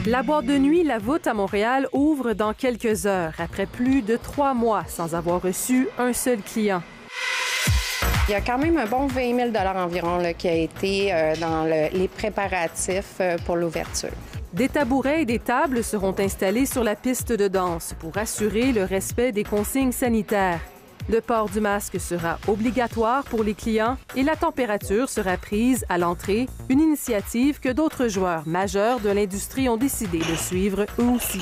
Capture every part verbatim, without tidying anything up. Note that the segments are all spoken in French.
La boîte de nuit La Voûte à Montréal ouvre dans quelques heures, après plus de trois mois sans avoir reçu un seul client. Il y a quand même un bon vingt mille environ là, qui a été euh, dans le, les préparatifs euh, pour l'ouverture. Des tabourets et des tables seront installés sur la piste de danse pour assurer le respect des consignes sanitaires. Le port du masque sera obligatoire pour les clients et la température sera prise à l'entrée, une initiative que d'autres joueurs majeurs de l'industrie ont décidé de suivre eux aussi.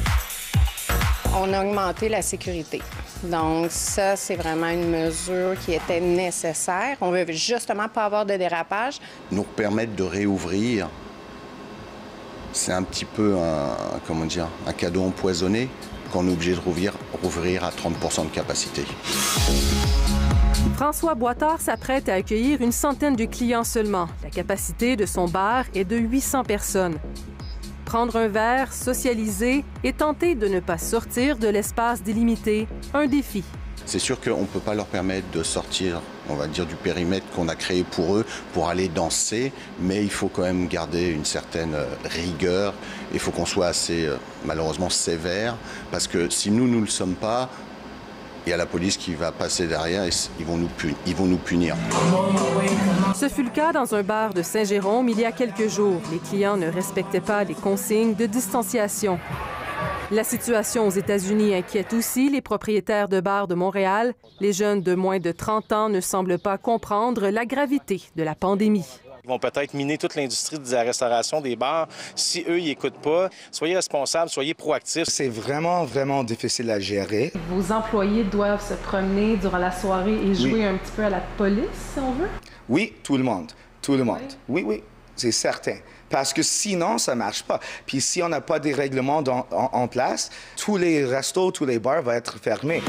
On a augmenté la sécurité. Donc ça, c'est vraiment une mesure qui était nécessaire. On veut justement pas avoir de dérapage. Nous permettre de réouvrir, c'est un petit peu un, comment dire, un cadeau empoisonné qu'on est obligé de rouvrir, rouvrir à trente pour cent de capacité. François Boitard s'apprête à accueillir une centaine de clients seulement. La capacité de son bar est de huit cents personnes. Prendre un verre, socialiser et tenter de ne pas sortir de l'espace délimité, un défi. C'est sûr qu'on ne peut pas leur permettre de sortir, on va dire, du périmètre qu'on a créé pour eux, pour aller danser, mais il faut quand même garder une certaine rigueur. Il faut qu'on soit assez, malheureusement, sévère, parce que si nous, nous ne le sommes pas, il y a la police qui va passer derrière et ils vont nous punir. Ils vont nous punir. Ce fut le cas dans un bar de Saint-Jérôme il y a quelques jours. Les clients ne respectaient pas les consignes de distanciation. La situation aux États-Unis inquiète aussi les propriétaires de bars de Montréal. Les jeunes de moins de trente ans ne semblent pas comprendre la gravité de la pandémie. Ils vont peut-être miner toute l'industrie de la restauration, des bars. Si eux, ils n'écoutent pas, soyez responsables, soyez proactifs. C'est vraiment, vraiment difficile à gérer. Vos employés doivent se promener durant la soirée et jouer oui. un petit peu à la police, si on veut? Oui, tout le monde. Tout le monde. Oui, oui, c'est certain. Parce que sinon, ça ne marche pas. Puis si on n'a pas des règlements dans, en, en place, tous les restos, tous les bars vont être fermés.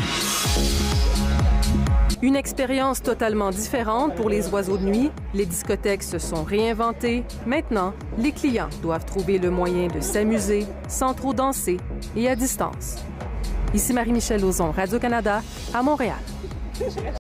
Une expérience totalement différente pour les oiseaux de nuit. Les discothèques se sont réinventées. Maintenant, les clients doivent trouver le moyen de s'amuser sans trop danser et à distance. Ici Marie-Michelle Lauzon, Radio-Canada, à Montréal.